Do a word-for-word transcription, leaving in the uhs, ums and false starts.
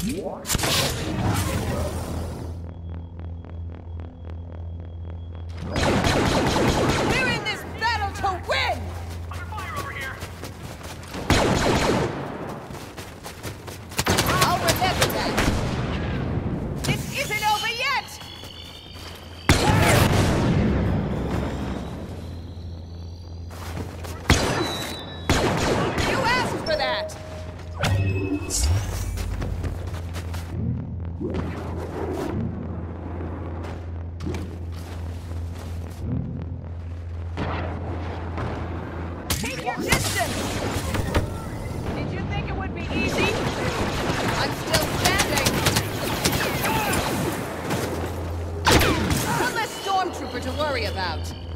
We're in this battle to win! Under fire over here! I'll remember that! This isn't over yet! You asked for that! Keep your distance! Did you think it would be easy? I'm still standing! One less stormtrooper to worry about.